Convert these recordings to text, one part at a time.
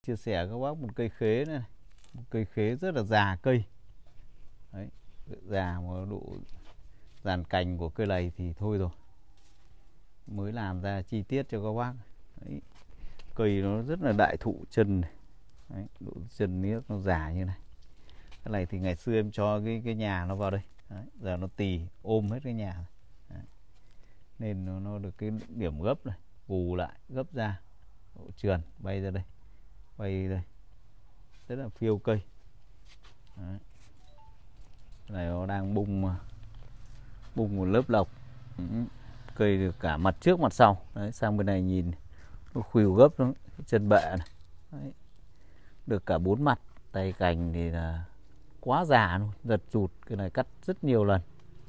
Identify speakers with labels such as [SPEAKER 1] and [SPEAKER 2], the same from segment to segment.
[SPEAKER 1] chia sẻ các bác một cây khế này, một cây khế rất là già cây. Đấy, già mà độ dàn cành của cây này thì thôi rồi, mới làm ra chi tiết cho các bác. Đấy, cây nó rất là đại thụ chân này. Đấy, độ chân nước nó già như này. Cái này thì ngày xưa em cho cái nhà nó vào đây. Đấy, giờ nó tì ôm hết cái nhà. Đấy, nên nó được cái điểm gấp này, gù lại gấp ra, độ trườn bay ra đây, bay đây, rất là phiêu cây. Đấy, cái này nó đang bung một lớp lộc. Cây được cả mặt trước mặt sau. Đấy, sang bên này nhìn nó khuỷu gấp nó chân bệ này. Đấy, được cả 4 mặt. Tay cành thì là quá già luôn, giật rụt. Cái này cắt rất nhiều lần.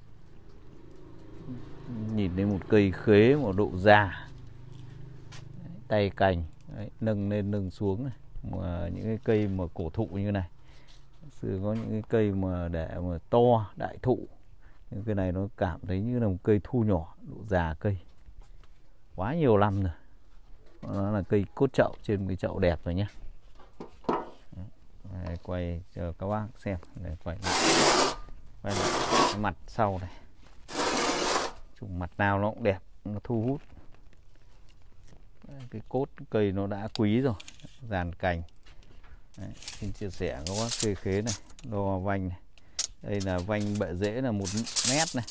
[SPEAKER 1] Nhìn thấy một cây khế một độ già. Đấy, tay cành đấy, nâng lên nâng xuống này. Mà những cái cây mà cổ thụ như này, xưa có những cái cây mà để mà to đại thụ, nhưng cái này nó cảm thấy như là một cây thu nhỏ, độ già cây quá nhiều năm rồi. Nó là cây cốt chậu, trên cái chậu đẹp rồi nhé. Đây, quay cho các bác xem. Đây, quay lại cái mặt sau này, chủng mặt nào nó cũng đẹp, nó thu hút. Đây, cái cốt cây nó đã quý rồi, dàn cành. Đấy, xin chia sẻ các bác cây khế này, đo vanh này. Đây là vanh bệ rễ là 1 mét này.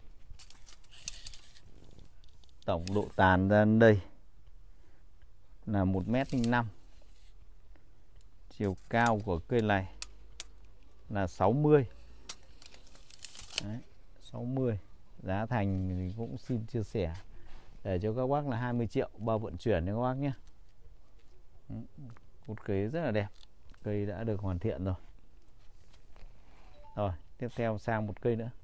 [SPEAKER 1] Tổng độ tàn ra đây là 1,05 m. Chiều cao của cây này là 60. Đấy, 60. Giá thành thì cũng xin chia sẻ để cho các bác là 20 triệu bao vận chuyển cho các bác nhé. Cốt khế rất là đẹp. Cây đã được hoàn thiện rồi. Rồi, tiếp theo sang một cây nữa.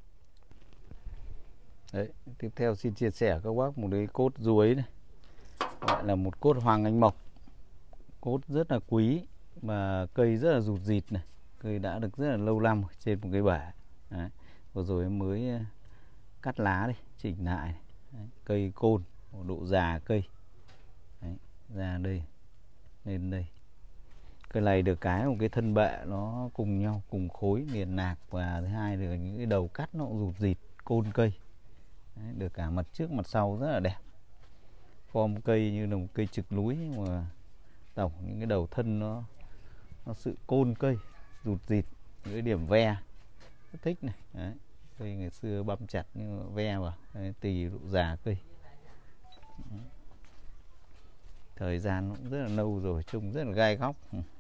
[SPEAKER 1] Đấy, tiếp theo xin chia sẻ các bác một cái cốt ruối này. Gọi là một cốt Hoàng Anh Mộc. Cốt rất là quý mà cây rất là rụt rịt này. Cây đã được rất là lâu năm trên một cái bể. Đấy, vừa rồi em mới cắt lá đi, chỉnh lại. Đấy, cây côn, một độ già cây. Đấy, ra đây, lên đây. Cây này được cái một cái thân bệ nó cùng nhau, cùng khối liền nạc, và thứ hai là những cái đầu cắt nó cũng rụt rịt côn cây. Đấy, được cả mặt trước mặt sau rất là đẹp. Form cây như là một cây trực núi, nhưng mà tổng những cái đầu thân nó sự côn cây, rụt rịt, những cái điểm ve rất thích này. Đấy, cây ngày xưa băm chặt nhưng mà ve vào. Đấy, tì độ già cây. Đấy, thời gian cũng rất là lâu rồi, trông rất là gai góc.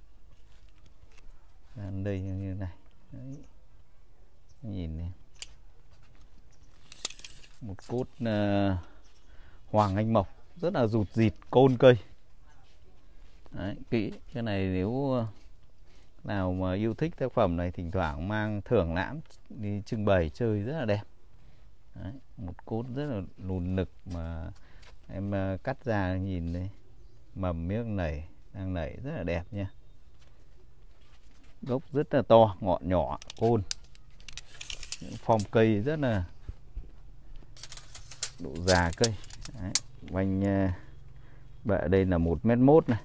[SPEAKER 1] Đây như này. Đấy, nhìn này, một cốt Hoàng Anh Mộc rất là rụt rịt côn cây. Đấy, kỹ. Cái này nếu nào mà yêu thích tác phẩm này, thỉnh thoảng mang thưởng lãm đi trưng bày chơi rất là đẹp. Đấy, một cốt rất là lùn nực mà em cắt ra nhìn đây, mầm miếng nảy đang nảy rất là đẹp nha. Gốc rất là to, ngọn nhỏ, côn. Form cây rất là độ già cây. Đấy, vanh bệ đây là 1,1 m này.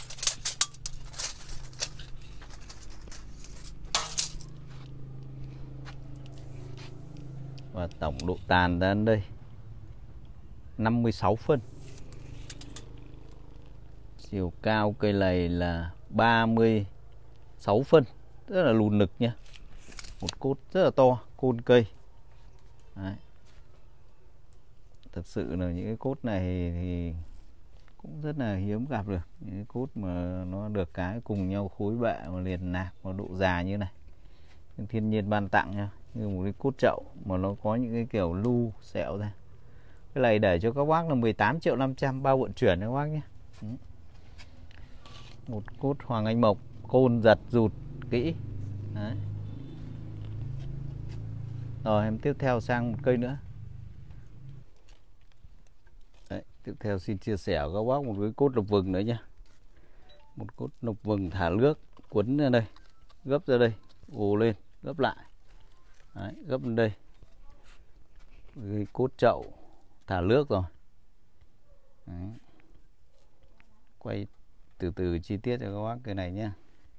[SPEAKER 1] Và tổng độ tàn ra đây 56 phân. Chiều cao cây này là 36 phân. Rất là lùn nực nha. Một cốt rất là to, côn cây. Đấy, thật sự là những cái cốt này thì cũng rất là hiếm gặp được. Những cái cốt mà nó được cái cùng nhau khối bệ mà liền nạc và độ già như này, thiên nhiên ban tặng nha. Như một cái cốt chậu mà nó có những cái kiểu lu sẹo ra. Cái này để cho các bác là 18.500.000 bao vận chuyển các bác nhé. Một cốt Hoàng Anh Mộc, côn giật rụt kỹ. Đấy. Rồi em tiếp theo sang một cây nữa. Đấy, tiếp theo xin chia sẻ với các bác một cái cốt lộc vừng nữa nhé. Một cốt lộc vừng thả nước, quấn ra đây, gấp ra đây, ồ lên, gấp lại. Đấy, gấp lên đây. Cái cốt chậu thả nước rồi. Đấy, quay từ từ chi tiết cho các bác cây này nhé.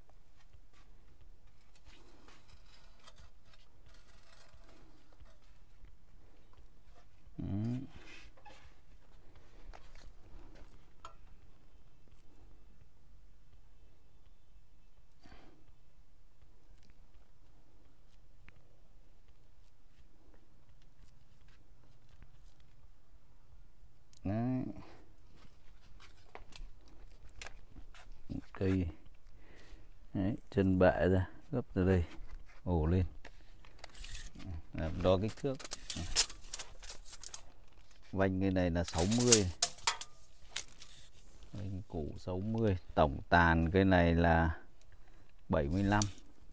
[SPEAKER 1] Đấy. Cây đấy, chân bệ ra gấp từ đây ổ lên, đo kích thước. Vành cây này là 60, vành củ 60, tổng tàn cây này là 75,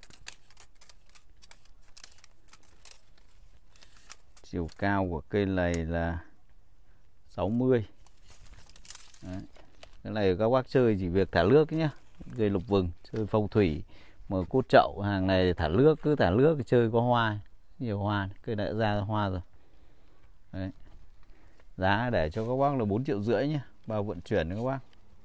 [SPEAKER 1] chiều cao của cây này là 60. Đấy. Cái này các bác chơi chỉ việc thả nước nhé, cây lục vừng chơi phong thủy mà cốt chậu hàng này thả nước, cứ thả nước chơi có hoa, nhiều hoa, cây đã ra hoa rồi. Đấy. Giá để cho các bác là 4,5 triệu nhé, bao vận chuyển các bác.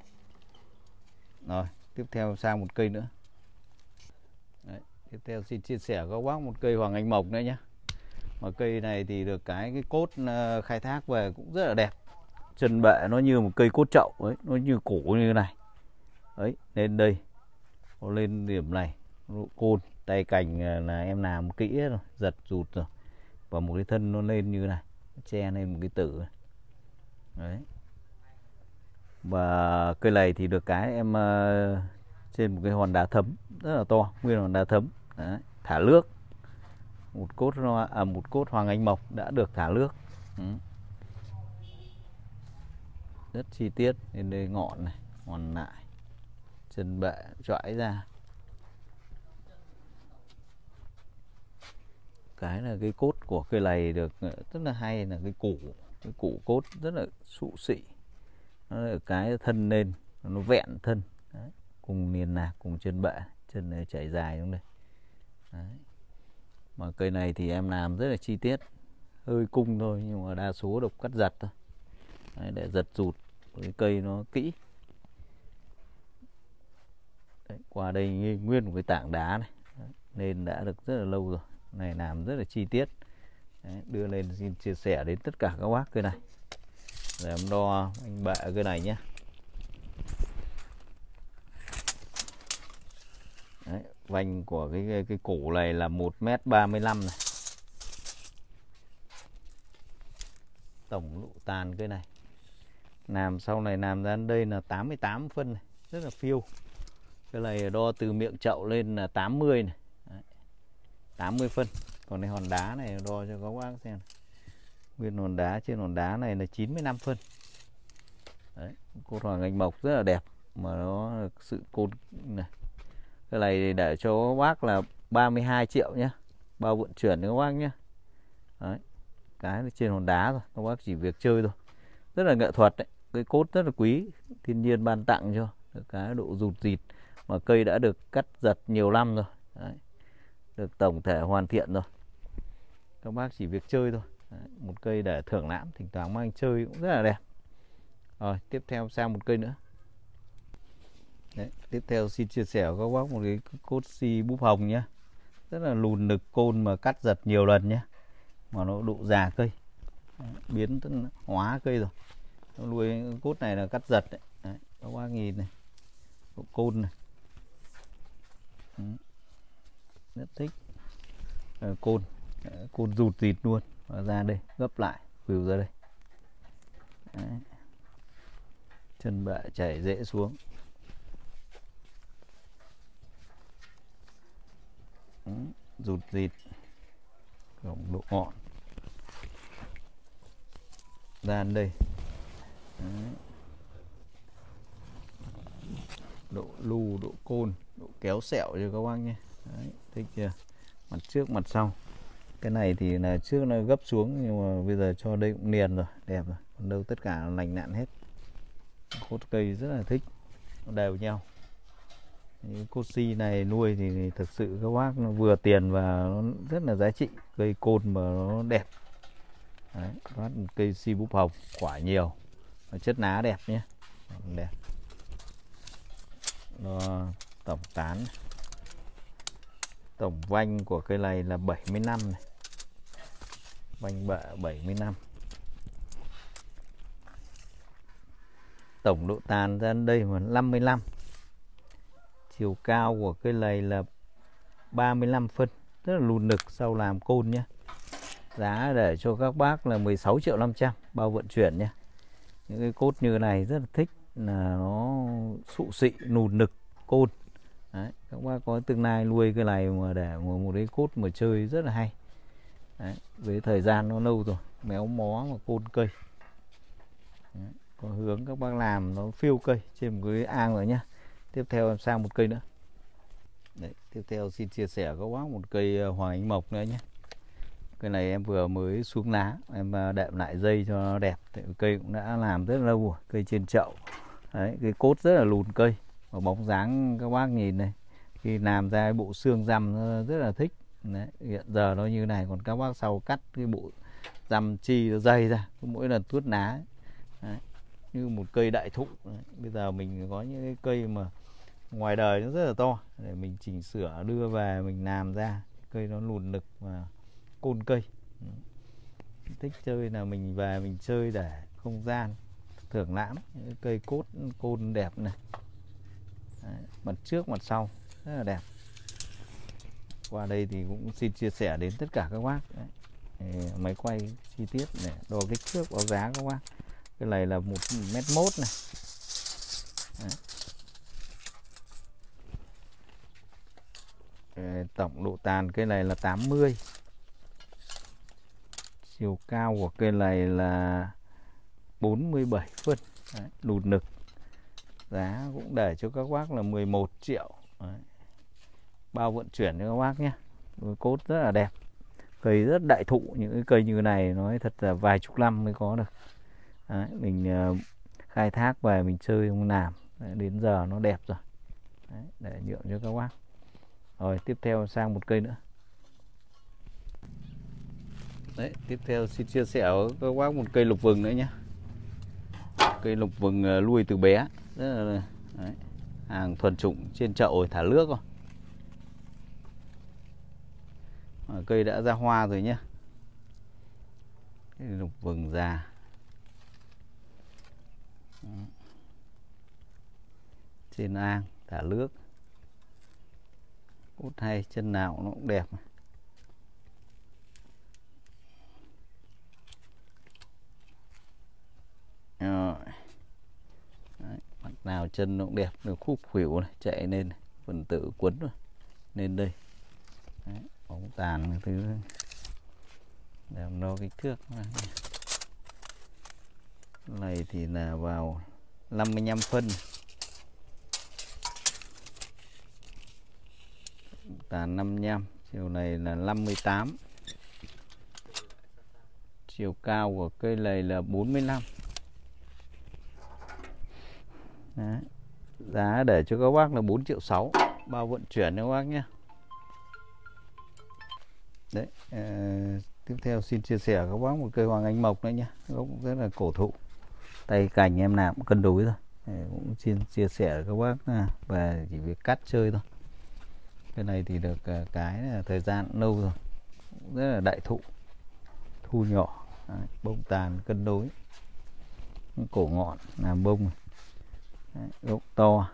[SPEAKER 1] Rồi tiếp theo sang một cây nữa. Đấy. Tiếp theo xin chia sẻ các bác một cây Hoàng Anh Mộc nữa nhé. Mà cây này thì được cái cốt khai thác về cũng rất là đẹp. Chân bệ nó như một cây cốt chậu ấy, nó như củ như thế này. Đấy, lên đây, nó lên điểm này, độ côn, tay cành là em làm kỹ rồi, giật rụt rồi. Và một cái thân nó lên như thế này, che lên một cái tử. Đấy. Và cây này thì được cái em trên một cái hòn đá thấm rất là to, nguyên hòn đá thấm. Đấy, thả nước. Một cốt Hoàng Anh Mộc đã được thả nước. Rất chi tiết. Lên đây ngọn này, ngọn lại, chân bệ chõi ra. Cái là cái cốt của cây này được rất là hay là cái củ cốt rất là xụ xị. Nó là cái thân lên, nó vẹn thân. Đấy. Cùng niền nạc, cùng chân bệ, chân này chảy dài xuống đây. Đấy. Mà cây này thì em làm rất là chi tiết, hơi cung thôi nhưng mà đa số độc cắt giật thôi. Đấy, để giật rụt cái cây nó kỹ. Đấy, qua đây nguyên một cái tảng đá này. Đấy, nên đã được rất là lâu rồi. Này làm rất là chi tiết. Đấy, đưa lên xin chia sẻ đến tất cả các bác cây này. Để em đo anh bệ cây này nhé. Đấy, vành của cái củ này là 1,35 m này. Tổng độ tàn cây này làm sau này làm ra đây là 88 phân này, rất là phiêu. Cái này đo từ miệng chậu lên là 80 này. Đấy, 80 phân. Còn cái hòn đá này đo cho các bác xem. Nguyên hòn đá, trên hòn đá này là 95 phân. Đấy, cốt Hoàng Anh Mộc rất là đẹp mà nó được sự côn này. Cái này để cho các bác là 32 triệu nhé, bao vận chuyển các bác nhé. Đấy, cái trên hòn đá rồi, các bác chỉ việc chơi thôi. Rất là nghệ thuật đấy, cái cốt rất là quý, thiên nhiên ban tặng cho. Được cái độ rụt rịt mà cây đã được cắt giật nhiều năm rồi. Đấy, được tổng thể hoàn thiện rồi. Các bác chỉ việc chơi thôi. Đấy, một cây để thưởng lãm, thỉnh thoảng mang chơi cũng rất là đẹp. Rồi tiếp theo sang một cây nữa. Đấy, tiếp theo xin chia sẻ với các bác một cái cốt si búp hồng nhé. Rất là lùn nực côn mà cắt giật nhiều lần nhé. Mà nó độ già cây. Đấy, biến hóa cây rồi. Nó nuôi cốt này là cắt giật đấy. Đấy, các bác nhìn này, độ côn này. Đấy, rất thích. Côn rụt rịt luôn. Và ra đây, gấp lại, vìu ra đây. Đấy. Chân bệ chảy dễ xuống. Rụt rịt, độ ngọn ra đây. Đấy. Độ lu, độ côn, độ kéo sẹo cho các bác nhé. Đấy, thích chưa? Mặt trước mặt sau. Cái này thì là trước nó gấp xuống nhưng mà bây giờ cho đây cũng liền rồi, đẹp rồi. Còn đâu tất cả nó lành lặn hết. Cốt cây rất là thích, nó đều nhau. Những cốt si này nuôi thì thực sự các bác nó vừa tiền và nó rất là giá trị. Cây côn mà nó đẹp. Đấy, phát một cây si búp hồng, quả nhiều, chất ná đẹp nhé, đẹp. nó tổng tán này. Tổng vanh của cây này là 75 này. Vanh bạ 75. Tổng độ tàn ra đây là 55. Chiều cao của cây này là 35 phân. Rất là lùn nực sau làm côn nhé. Giá để cho các bác là 16.500.000 bao vận chuyển nhé. Những cái cốt như này rất là thích, là nó sụ xị nùn nực côn. Đấy, các bác có tương lai nuôi cái này mà để một cái cốt mà chơi rất là hay. Đấy, với thời gian nó lâu rồi, méo mó mà côn cây. Đấy, có hướng các bác làm nó phiêu cây trên một cái ang rồi nhá. Tiếp theo em sang một cây nữa. Đấy, tiếp theo xin chia sẻ các bác một cây Hoàng Anh Mộc nữa nhé. Cây này em vừa mới xuống lá, em đệm lại dây cho nó đẹp. Cây cũng đã làm rất là lâu rồi, cây trên chậu. Đấy, cái cốt rất là lùn cây. Và bóng dáng các bác nhìn này, khi làm ra cái bộ xương răm nó rất là thích. Đấy, hiện giờ nó như này, còn các bác sau cắt cái bộ răm chi nó dày ra, mỗi lần tuốt lá. Đấy, như một cây đại thụ. Đấy, bây giờ mình có những cái cây mà ngoài đời nó rất là to, để mình chỉnh sửa đưa về mình làm ra cây nó lùn nực và côn cây. Thích chơi là mình về mình chơi để không gian thưởng lãm. Những cây cốt côn đẹp này. Đấy, mặt trước mặt sau rất là đẹp. Qua đây thì cũng xin chia sẻ đến tất cả các bác. Đấy, máy quay chi tiết để đo kích thước báo giá các bác. Cái này là 1m1 này. Đấy. Tổng độ tàn cây này là 80. Chiều cao của cây này là 47 phân. Đấy, lùn nực. Giá cũng để cho các bác là 11 triệu. Đấy, bao vận chuyển cho các bác nhé. Cốt rất là đẹp. Cây rất đại thụ. Những cái cây như này nói thật là vài chục năm mới có được. Đấy, mình khai thác về mình chơi không làm. Đấy, đến giờ nó đẹp rồi. Đấy, để nhượng cho các bác. Rồi tiếp theo sang một cây nữa. Đấy, tiếp theo xin chia sẻ với các bác một cây lục vừng nữa nhé. Cây lục vừng nuôi từ bé. Rất là đấy, hàng thuần chủng trên chậu thả nước rồi. Cây đã ra hoa rồi nhé. Cây lục vừng già. Trên ang thả nước. Cốt hay, chân nào nó cũng đẹp. Rồi. Đấy, mặt nào chân nó cũng đẹp, được khúc khuỷu này, chạy lên này, phần tử quấn rồi lên đây. Đấy, bóng tàn cái thứ để đo kích thước này thì là vào 55 phân. Tàn 55, chiều này là 58. Chiều cao của cây này là 45. Đấy. Giá để cho các bác là 4.600.000 bao vận chuyển cho các bác nhé. Đấy, tiếp theo xin chia sẻ các bác một cây Hoàng Anh Mộc nữa nhé. Gốc rất là cổ thụ. Tay cành em làm cũng cân đối rồi. Cũng xin chia sẻ các bác về chỉ việc cắt chơi thôi. Cái này thì được cái là thời gian lâu rồi. Rất là đại thụ. Thu nhỏ. Đấy, bông tàn cân đối. Cổ ngọn làm bông. Đấy, gốc to.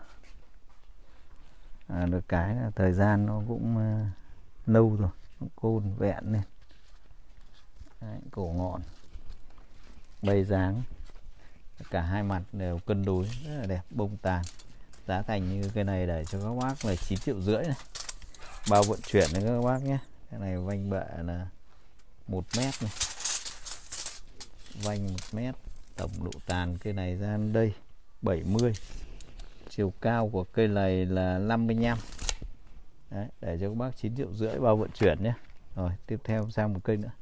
[SPEAKER 1] Được cái là thời gian nó cũng lâu rồi. Côn vẹn lên. Đấy, cổ ngọn. Bầy dáng. Cả hai mặt đều cân đối. Rất là đẹp. Bông tàn. Giá thành như cái này để cho các bác là 9,5 triệu này. Bao vận chuyển đấy các bác nhé. Cái này vanh bạ là 1 mét này. Vanh 1 mét. Tổng độ tàn cây này ra đây 70. Chiều cao của cây này là 55. Đấy, để cho các bác 9,5 triệu bao vận chuyển nhé. Rồi tiếp theo sang một cây nữa.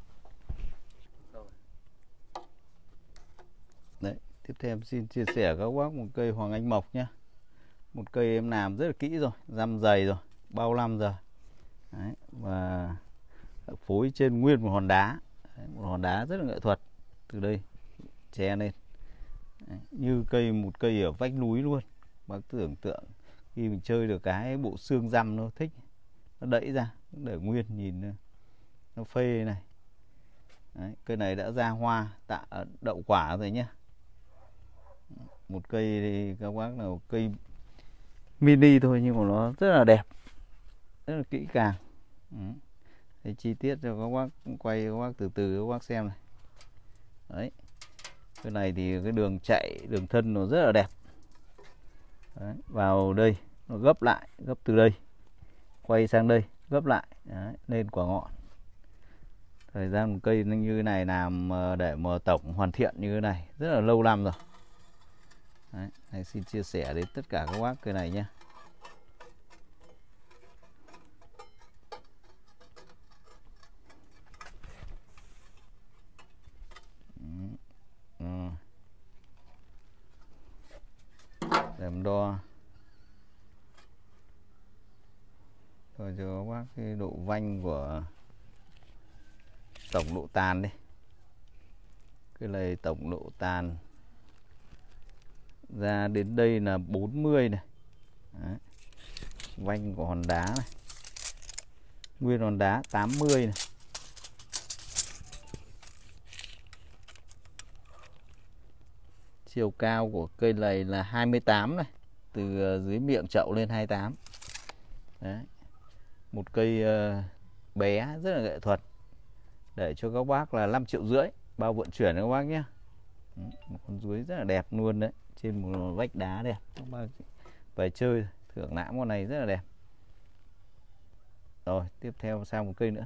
[SPEAKER 1] Đấy, tiếp theo em xin chia sẻ các bác một cây Hoàng Anh Mộc nhé. Một cây em làm rất là kỹ rồi, răm dày rồi, bao năm rồi. Đấy, và phối trên nguyên một hòn đá. Đấy, một hòn đá rất là nghệ thuật. Từ đây che lên. Đấy, như một cây ở vách núi luôn. Bác tưởng tượng Khi mình chơi được cái bộ xương răm nó thích, nó đẩy ra để nguyên nhìn nó phê này. Đấy, cây này đã ra hoa tạ đậu quả rồi nhé. Một cây thì các bác là một cây mini thôi nhưng mà nó rất là đẹp, rất là kỹ càng. Đấy, chi tiết cho các bác quay, các bác từ từ các bác xem này. Đấy, cái này thì cái đường chạy, đường thân nó rất là đẹp. Đấy, vào đây nó gấp lại, gấp từ đây quay sang đây, gấp lại. Đấy, lên quả ngọn. Thời gian một cây như thế này làm để mà tổng hoàn thiện như thế này rất là lâu năm rồi. Đấy, này xin chia sẻ đến tất cả các bác cây này nhé. Để mình đo rồi cho các bác cái độ vanh của tổng độ tàn đi. Cái này tổng độ tàn ra đến đây là 40 này. Đấy. Vanh của hòn đá này, nguyên hòn đá 80 này. Chiều cao của cây này là 28 này, từ dưới miệng chậu lên 28. Đấy. Một cây bé rất là nghệ thuật, để cho các bác là 5,5 triệu bao vận chuyển các bác nhé. Một con ruối rất là đẹp luôn đấy, trên một vách đá đẹp. Các bác về chơi thưởng lãm con này rất là đẹp. Rồi tiếp theo sang một cây nữa.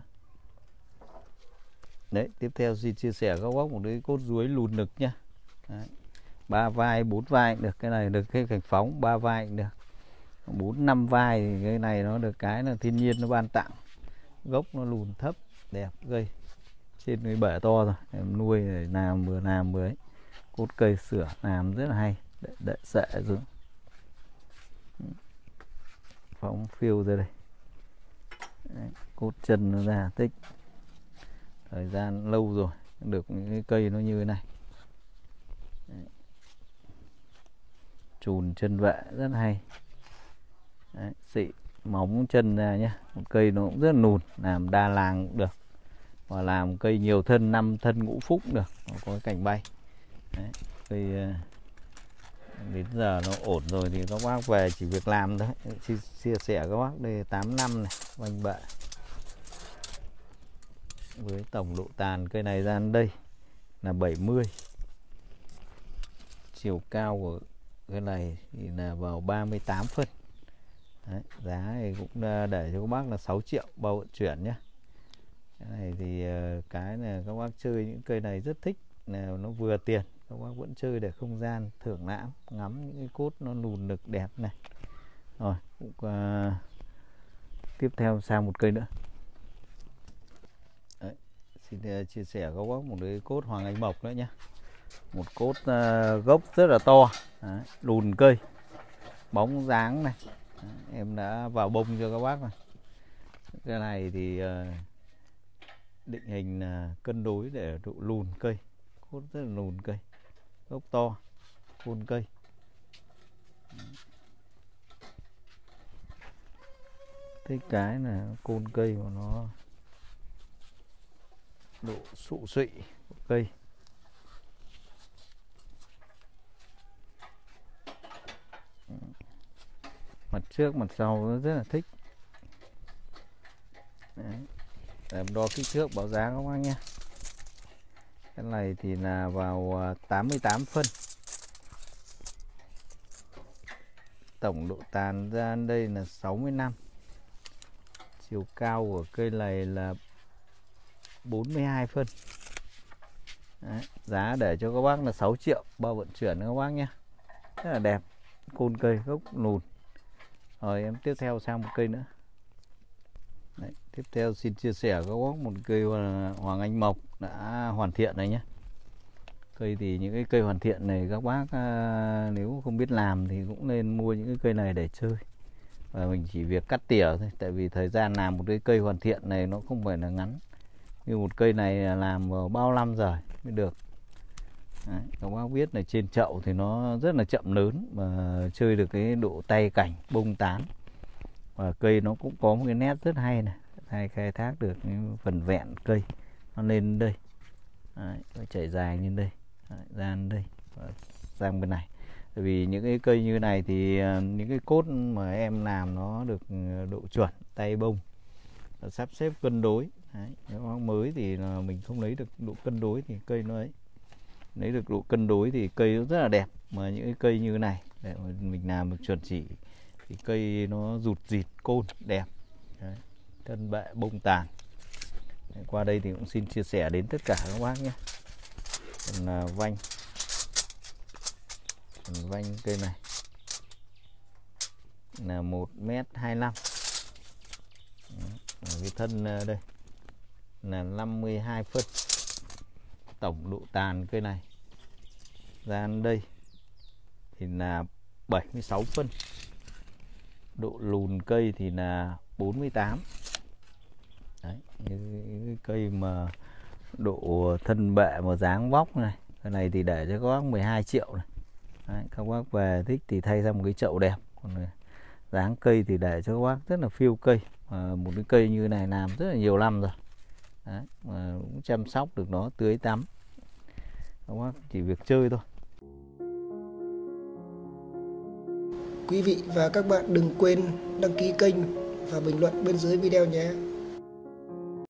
[SPEAKER 1] Đấy, tiếp theo xin chia sẻ các bác một cái cốt ruối lùn nực nhá. Đấy. 3 vai 4 vai cũng được, cái này được cái cành phóng 3 vai cũng được, 4 5 vai thì cái này nó được cái là thiên nhiên nó ban tặng. Gốc nó lùn thấp đẹp, cây trên cái bể to rồi, em nuôi để làm vừa ấy. Cốt cây sửa làm rất là hay, để sệ xuống, phóng phiêu ra đây. Đấy, cốt chân nó ra tích, thời gian lâu rồi được những cái cây nó như thế này. Đấy. Chùn chân vệ rất hay. Đấy, xị móng chân ra nhé. Một cây nó cũng rất là lùn, làm đa làng cũng được, và làm cây nhiều thân, 5 thân ngũ phúc cũng được, nó có cái cành bay. Đấy, cây đến giờ nó ổn rồi thì các bác về chỉ việc làm thôi. Chia sẻ các bác đây 8 năm này, vành bệ với tổng độ tàn cây này ra đến đây là 70. Chiều cao của cái này thì là vào 38 phân. Đấy, giá thì cũng để cho các bác là 6 triệu bao vận chuyển nhé. Cái này thì cái này các bác chơi những cây này rất thích, là nó vừa tiền, các bác vẫn chơi để không gian thưởng lãm, ngắm những cái cốt nó lùn nực đẹp này. Rồi cũng tiếp theo sang một cây nữa. Đấy, xin chia sẻ các bác một cái cốt Hoàng Anh Mộc nữa nhé. Một cốt gốc rất là to. Đấy, lùn cây, bóng dáng này. Đấy, em đã vào bông cho các bác này. Cái này thì định hình cân đối để độ lùn cây, cốt rất là lùn cây, gốc to, khuôn cây. Thích cái là côn cây của nó, độ sụ sụy của cây. Mặt trước mặt sau nó rất là thích. Đấy. Để em đo kích thước báo giá các bác nhé. Cái này thì là vào 88 phân. Tổng độ tàn ra đây là 65. Chiều cao của cây này là 42 phân. Đấy, giá để cho các bác là 6 triệu bao vận chuyển các bác nhé. Rất là đẹp, côn cây gốc lùn. Rồi em tiếp theo sang một cây nữa. Đấy, tiếp theo xin chia sẻ các bác một cây Hoàng Anh Mộc đã hoàn thiện này nhé. Cây thì những cái cây hoàn thiện này các bác nếu không biết làm thì cũng nên mua những cái cây này để chơi. Và mình chỉ việc cắt tỉa thôi, tại vì thời gian làm một cái cây hoàn thiện này nó không phải là ngắn. Như một cây này làm vào bao năm rồi mới được. Đấy, các bác biết là trên chậu thì nó rất là chậm lớn mà chơi được cái độ tay cảnh bông tán, và cây nó cũng có một cái nét rất hay này, hay khai thác được cái phần vẹn cây nó lên đây. Đấy, nó chảy dài lên đây. Đấy, ra đến đây và sang bên này. Bởi vì những cái cây như này thì những cái cốt mà em làm nó được độ chuẩn tay bông, sắp xếp cân đối. Đấy, nếu bác mới thì là mình không lấy được độ cân đối thì cây nó ấy, lấy được độ cân đối thì cây nó rất là đẹp. Mà những cái cây như này để mà mình làm được chuẩn chỉ thì cây nó rụt rịt côn đẹp. Đấy, thân bệ bông tàn. Đấy, qua đây thì cũng xin chia sẻ đến tất cả các bác nhé. Còn vanh cây này là 1m25. Cái thân đây là 52 phân. Tổng độ tàn cây này ra đến đây thì là 76 phân. Độ lùn cây thì là 48. Đấy, cái cây mà độ thân bệ mà dáng vóc này, cái này thì để cho các bác 12 triệu này. Đấy, các bác về thích thì thay ra một cái chậu đẹp. Còn dáng cây thì để cho các bác rất là phiêu cây. Một cái cây như này làm rất là nhiều năm rồi. Đấy, mà cũng chăm sóc được nó, tưới tắm, các bác chỉ việc chơi thôi.
[SPEAKER 2] Quý vị và các bạn đừng quên đăng ký kênh và bình luận bên dưới video nhé.